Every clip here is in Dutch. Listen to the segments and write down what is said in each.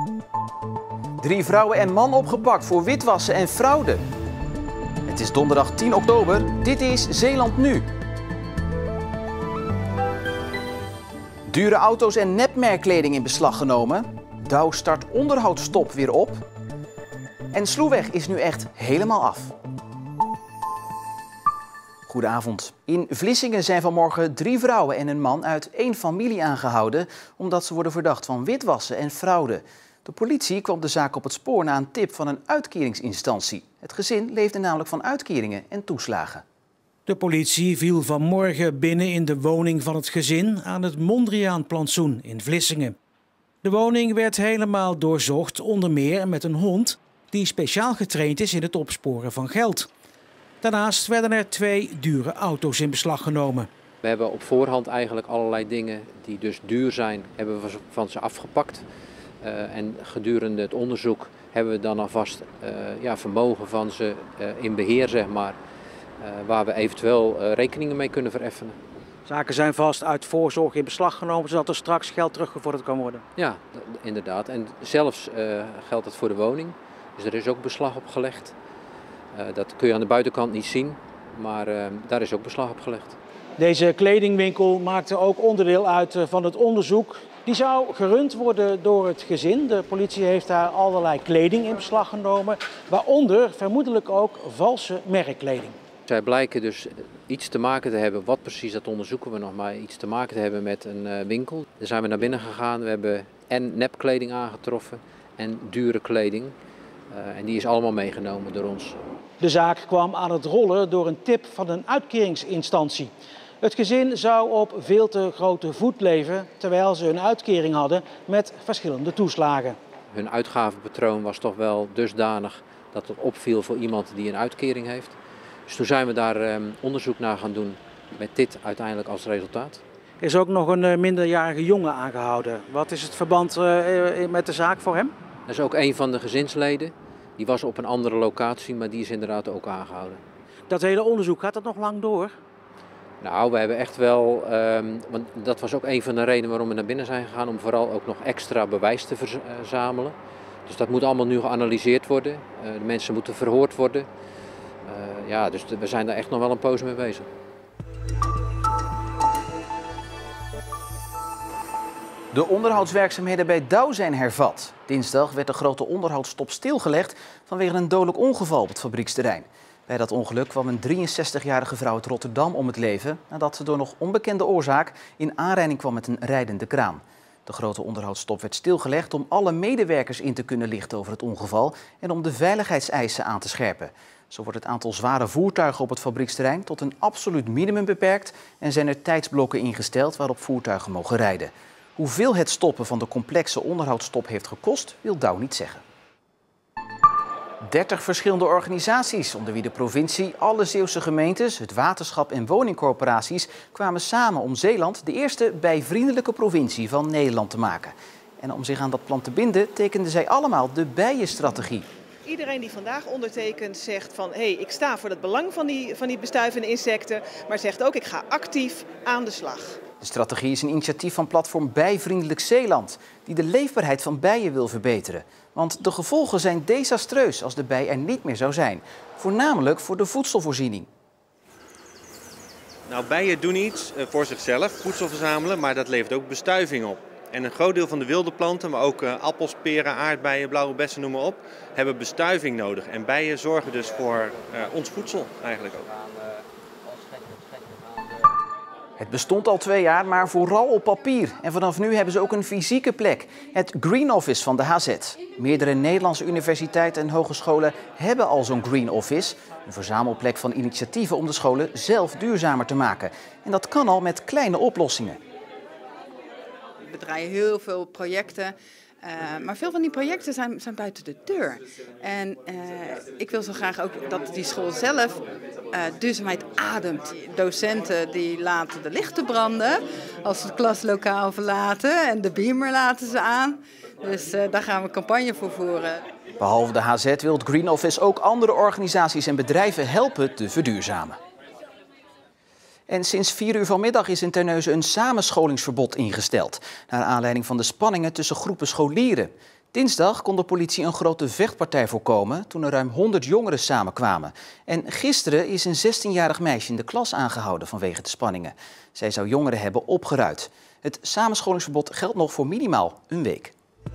3 vrouwen en man opgepakt voor witwassen en fraude. Het is donderdag 10 oktober. Dit is Zeeland Nu. Dure auto's en nepmerkkleding in beslag genomen. Douw start onderhoudsstop weer op. En Sloeweg is nu echt helemaal af. Goedenavond. In Vlissingen zijn vanmorgen 3 vrouwen en een man uit 1 familie aangehouden, omdat ze worden verdacht van witwassen en fraude. De politie kwam de zaak op het spoor na een tip van een uitkeringsinstantie. Het gezin leefde namelijk van uitkeringen en toeslagen. De politie viel vanmorgen binnen in de woning van het gezin aan het Mondriaanplantsoen in Vlissingen. De woning werd helemaal doorzocht, onder meer met een hond die speciaal getraind is in het opsporen van geld. Daarnaast werden er 2 dure auto's in beslag genomen. We hebben op voorhand eigenlijk allerlei dingen die dus duur zijn, hebben we van ze afgepakt. En gedurende het onderzoek hebben we dan alvast vermogen van ze in beheer, zeg maar, waar we eventueel rekeningen mee kunnen vereffenen. Zaken zijn vast uit voorzorg in beslag genomen, zodat er straks geld teruggevorderd kan worden. Ja, inderdaad. En zelfs geldt het voor de woning. Dus er is ook beslag op gelegd. Dat kun je aan de buitenkant niet zien, maar daar is ook beslag op gelegd. Deze kledingwinkel maakte ook onderdeel uit van het onderzoek. Die zou gerund worden door het gezin. De politie heeft daar allerlei kleding in beslag genomen, waaronder vermoedelijk ook valse merkkleding. Zij blijken dus iets te maken te hebben, wat precies dat onderzoeken we nog, maar iets te maken te hebben met een winkel. Daar zijn we naar binnen gegaan, we hebben en nepkleding aangetroffen en dure kleding. En die is allemaal meegenomen door ons. De zaak kwam aan het rollen door een tip van een uitkeringsinstantie. Het gezin zou op veel te grote voet leven, terwijl ze een uitkering hadden met verschillende toeslagen. Hun uitgavenpatroon was toch wel dusdanig dat het opviel voor iemand die een uitkering heeft. Dus toen zijn we daar onderzoek naar gaan doen met dit uiteindelijk als resultaat. Er is ook nog een minderjarige jongen aangehouden. Wat is het verband met de zaak voor hem? Dat is ook een van de gezinsleden. Die was op een andere locatie, maar die is inderdaad ook aangehouden. Dat hele onderzoek, gaat dat nog lang door? Nou, we hebben echt wel, want dat was ook een van de redenen waarom we naar binnen zijn gegaan, om vooral ook nog extra bewijs te verzamelen. Dus dat moet allemaal nu geanalyseerd worden. De mensen moeten verhoord worden. Dus we zijn daar echt nog wel een poos mee bezig. De onderhoudswerkzaamheden bij Douw zijn hervat. Dinsdag werd de grote onderhoudsstop stilgelegd vanwege een dodelijk ongeval op het fabrieksterrein. Bij dat ongeluk kwam een 63-jarige vrouw uit Rotterdam om het leven nadat ze door nog onbekende oorzaak in aanrijding kwam met een rijdende kraan. De grote onderhoudsstop werd stilgelegd om alle medewerkers in te kunnen lichten over het ongeval en om de veiligheidseisen aan te scherpen. Zo wordt het aantal zware voertuigen op het fabrieksterrein tot een absoluut minimum beperkt en zijn er tijdsblokken ingesteld waarop voertuigen mogen rijden. Hoeveel het stoppen van de complexe onderhoudsstop heeft gekost, wil Douw niet zeggen. 30 verschillende organisaties, onder wie de provincie, alle Zeeuwse gemeentes, het waterschap en woningcorporaties, kwamen samen om Zeeland de eerste bijvriendelijke provincie van Nederland te maken. En om zich aan dat plan te binden, tekenden zij allemaal de bijenstrategie. Iedereen die vandaag ondertekent zegt van ik sta voor het belang van die bestuivende insecten, maar zegt ook ik ga actief aan de slag. De strategie is een initiatief van platform Bijvriendelijk Zeeland, die de leefbaarheid van bijen wil verbeteren. Want de gevolgen zijn desastreus als de bij er niet meer zou zijn. Voornamelijk voor de voedselvoorziening. Nou, bijen doen iets voor zichzelf, voedsel verzamelen, maar dat levert ook bestuiving op. En een groot deel van de wilde planten, maar ook appels, peren, aardbeien, blauwe bessen, noem maar op, hebben bestuiving nodig. En bijen zorgen dus voor ons voedsel eigenlijk ook. Het bestond al 2 jaar, maar vooral op papier. En vanaf nu hebben ze ook een fysieke plek. Het Green Office van de HZ. Meerdere Nederlandse universiteiten en hogescholen hebben al zo'n Green Office. Een verzamelplek van initiatieven om de scholen zelf duurzamer te maken. En dat kan al met kleine oplossingen. We draaien heel veel projecten. Maar veel van die projecten zijn buiten de deur. En ik wil zo graag ook dat die school zelf duurzaamheid ademt. Docenten die laten de lichten branden als ze het klaslokaal verlaten. En de beamer laten ze aan. Dus daar gaan we een campagne voor voeren. Behalve de HZ wil het Green Office ook andere organisaties en bedrijven helpen te verduurzamen. En sinds 4 uur vanmiddag is in Terneuzen een samenscholingsverbod ingesteld. Naar aanleiding van de spanningen tussen groepen scholieren. Dinsdag kon de politie een grote vechtpartij voorkomen toen er ruim 100 jongeren samenkwamen. En gisteren is een 16-jarig meisje in de klas aangehouden vanwege de spanningen. Zij zou jongeren hebben opgeruid. Het samenscholingsverbod geldt nog voor minimaal een week.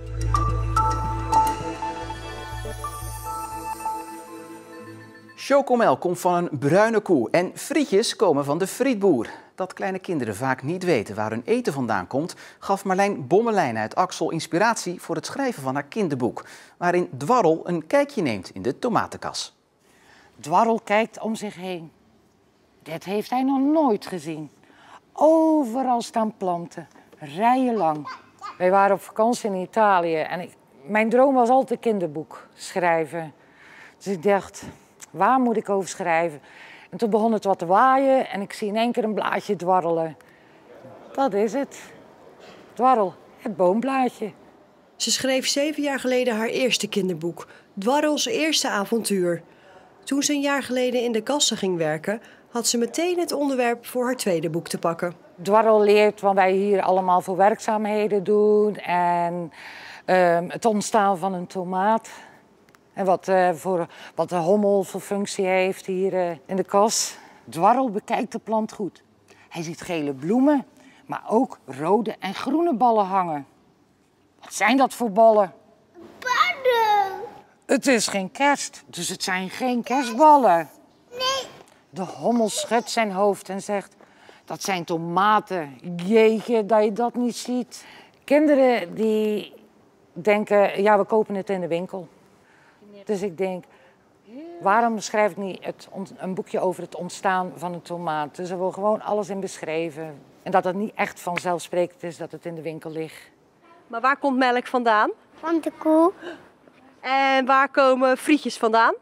Chocomel komt van een bruine koe en frietjes komen van de frietboer. Dat kleine kinderen vaak niet weten waar hun eten vandaan komt, gaf Marlijn Bommelijn uit Axel inspiratie voor het schrijven van haar kinderboek, waarin Dwarrel een kijkje neemt in de tomatenkas. Dwarrel kijkt om zich heen. Dit heeft hij nog nooit gezien. Overal staan planten, rijenlang. Wij waren op vakantie in Italië en mijn droom was altijd kinderboek schrijven. Dus ik dacht, waar moet ik over schrijven? En toen begon het wat te waaien en ik zie in één keer een blaadje dwarrelen. Dat is het. Dwarrel, het boomblaadje. Ze schreef 7 jaar geleden haar eerste kinderboek, Dwarrels eerste avontuur. Toen ze een jaar geleden in de kassen ging werken, had ze meteen het onderwerp voor haar tweede boek te pakken. Dwarrel leert wat wij hier allemaal voor werkzaamheden doen en het ontstaan van een tomaat. En wat de hommel voor functie heeft hier in de kas. Dwarrel bekijkt de plant goed. Hij ziet gele bloemen, maar ook rode en groene ballen hangen. Wat zijn dat voor ballen? Ballen! Het is geen kerst, dus het zijn geen kerstballen. Nee. De hommel schudt zijn hoofd en zegt, dat zijn tomaten. Jeetje, dat je dat niet ziet. Kinderen die denken, ja, we kopen het in de winkel. Dus ik denk, waarom schrijf ik niet een boekje over het ontstaan van een tomaat? Dus er wordt gewoon alles in beschreven. En dat het niet echt vanzelfsprekend is dat het in de winkel ligt. Maar waar komt melk vandaan? Van de koe. En waar komen frietjes vandaan?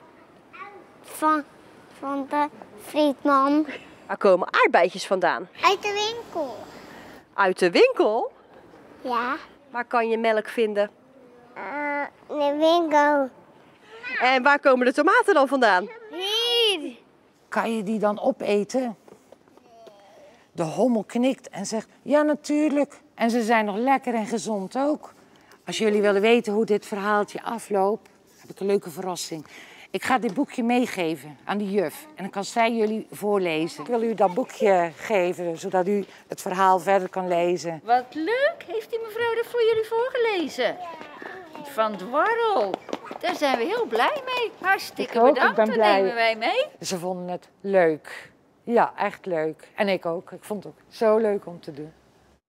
Van de frietman. Waar komen aardbeidjes vandaan? Uit de winkel. Uit de winkel? Ja. Waar kan je melk vinden? De winkel. En waar komen de tomaten dan vandaan? Hier. Kan je die dan opeten? De hommel knikt en zegt, ja natuurlijk. En ze zijn nog lekker en gezond ook. Als jullie willen weten hoe dit verhaaltje afloopt, heb ik een leuke verrassing. Ik ga dit boekje meegeven aan de juf en dan kan zij jullie voorlezen. Ik wil u dat boekje geven, zodat u het verhaal verder kan lezen. Wat leuk, heeft die mevrouw dat voor jullie voorgelezen? Van Dwarrel. Daar zijn we heel blij mee. Hartstikke bedankt, dat nemen wij mee. Ze vonden het leuk. Ja, echt leuk. En ik ook. Ik vond het ook zo leuk om te doen.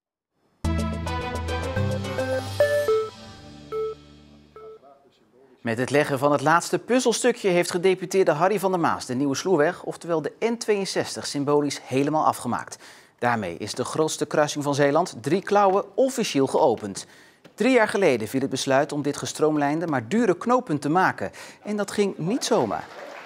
Met het leggen van het laatste puzzelstukje heeft gedeputeerde Harry van der Maas de Nieuwe Sloerweg, oftewel de N62, symbolisch helemaal afgemaakt. Daarmee is de grootste kruising van Zeeland, 3 Klauwen, officieel geopend. 3 jaar geleden viel het besluit om dit gestroomlijnde, maar dure knooppunt te maken. En dat ging niet zomaar.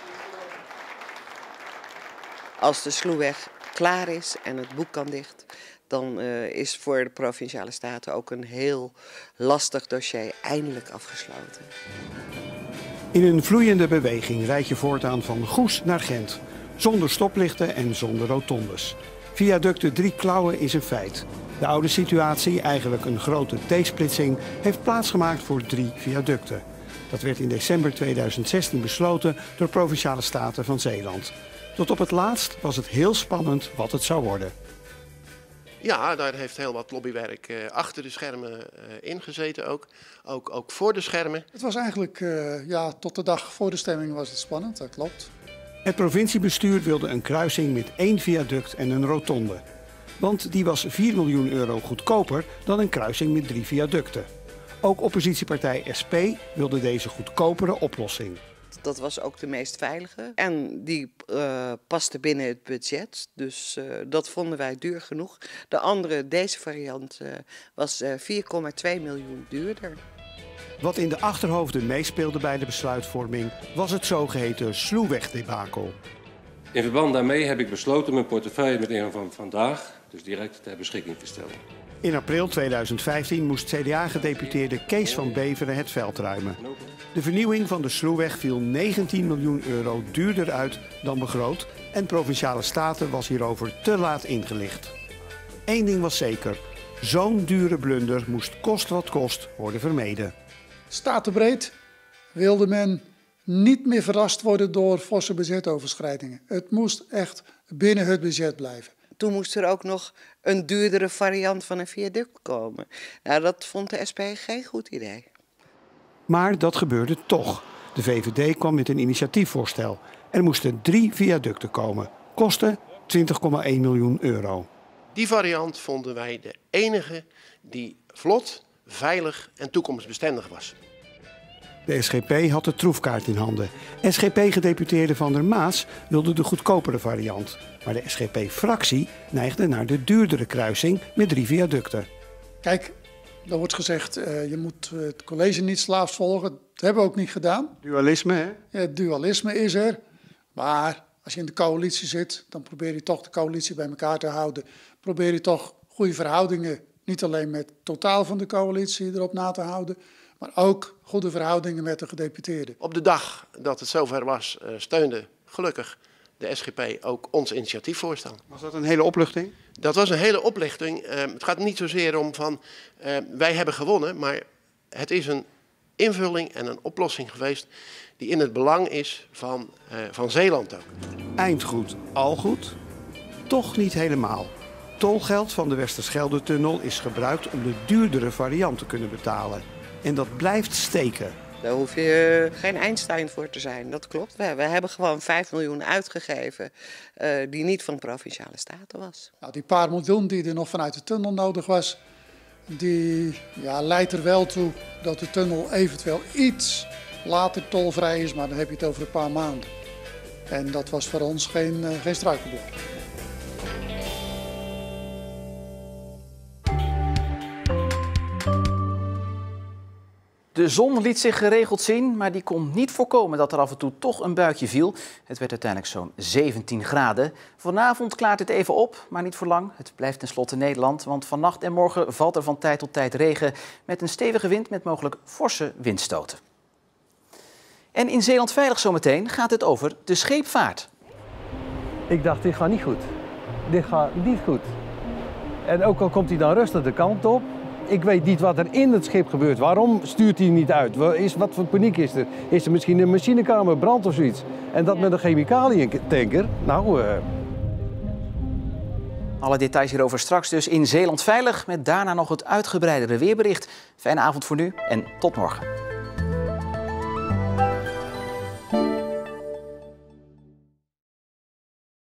Als de Sloerweg klaar is en het boek kan dicht, dan is voor de Provinciale Staten ook een heel lastig dossier eindelijk afgesloten. In een vloeiende beweging rijd je voortaan van Goes naar Gent. Zonder stoplichten en zonder rotondes. Viaduct 3 Klauwen is een feit. De oude situatie, eigenlijk een grote T-splitsing, heeft plaatsgemaakt voor 3 viaducten. Dat werd in december 2016 besloten door Provinciale Staten van Zeeland. Tot op het laatst was het heel spannend wat het zou worden. Ja, daar heeft heel wat lobbywerk achter de schermen ingezeten ook voor de schermen. Het was eigenlijk, tot de dag voor de stemming was het spannend, dat klopt. Het provinciebestuur wilde een kruising met 1 viaduct en een rotonde. Want die was 4 miljoen euro goedkoper dan een kruising met 3 viaducten. Ook oppositiepartij SP wilde deze goedkopere oplossing. Dat was ook de meest veilige en die paste binnen het budget. Dus dat vonden wij duur genoeg. De andere, deze variant, was 4,2 miljoen duurder. Wat in de achterhoofden meespeelde bij de besluitvorming was het zogeheten Sloerwegdebakel. In verband daarmee heb ik besloten mijn portefeuille met ingang van vandaag dus direct ter beschikking te stellen. In april 2015 moest CDA-gedeputeerde Kees van Beveren het veld ruimen. De vernieuwing van de Sloerweg viel 19 miljoen euro duurder uit dan begroot en Provinciale Staten was hierover te laat ingelicht. Eén ding was zeker, Zo'n dure blunder moest kost wat kost worden vermeden. Statenbreed wilde men niet meer verrast worden door forse budgetoverschrijdingen. Het moest echt binnen het budget blijven. Toen moest er ook nog een duurdere variant van een viaduct komen. Nou, dat vond de SP geen goed idee. Maar dat gebeurde toch. De VVD kwam met een initiatiefvoorstel. Er moesten 3 viaducten komen. Kosten 20,1 miljoen euro. Die variant vonden wij de enige die vlot, veilig en toekomstbestendig was. De SGP had de troefkaart in handen. SGP-gedeputeerde Van der Maas wilde de goedkopere variant. Maar de SGP-fractie neigde naar de duurdere kruising met 3 viaducten. Kijk, er wordt gezegd, je moet het college niet slaafs volgen. Dat hebben we ook niet gedaan. Dualisme, hè? Ja, het dualisme is er. Maar als je in de coalitie zit, dan probeer je toch de coalitie bij elkaar te houden. Probeer je toch goede verhoudingen, niet alleen met het totaal van de coalitie erop na te houden, maar ook goede verhoudingen met de gedeputeerden. Op de dag dat het zover was, steunde gelukkig de SGP ook ons initiatiefvoorstel. Was dat een hele opluchting? Dat was een hele opluchting. Het gaat niet zozeer om van wij hebben gewonnen, maar het is een invulling en een oplossing geweest die in het belang is van Zeeland ook. Eindgoed, al goed? Toch niet helemaal. Tolgeld van de Westerschelde-tunnel is gebruikt om de duurdere variant te kunnen betalen. En dat blijft steken. Daar hoef je geen Einstein voor te zijn, dat klopt. We hebben gewoon 5 miljoen uitgegeven die niet van Provinciale Staten was. Nou, die paar miljoen die er nog vanuit de tunnel nodig was, die leidt er wel toe dat de tunnel eventueel iets later tolvrij is, maar dan heb je het over een paar maanden. En dat was voor ons geen struikelblok. De zon liet zich geregeld zien, maar die kon niet voorkomen dat er af en toe toch een buitje viel. Het werd uiteindelijk zo'n 17 graden. Vanavond klaart het even op, maar niet voor lang. Het blijft tenslotte Nederland, want vannacht en morgen valt er van tijd tot tijd regen met een stevige wind met mogelijk forse windstoten. En in Zeeland Veilig zometeen gaat het over de scheepvaart. Ik dacht, dit gaat niet goed. Dit gaat niet goed. En ook al komt hij dan rustig de kant op, ik weet niet wat er in het schip gebeurt. Waarom stuurt hij niet uit? Wat voor paniek is er? Is er misschien een machinekamer, brand of zoiets? En dat met een chemicaliëntanker? Nou... Alle details hierover straks dus in Zeeland Veilig, met daarna nog het uitgebreidere weerbericht. Fijne avond voor nu en tot morgen.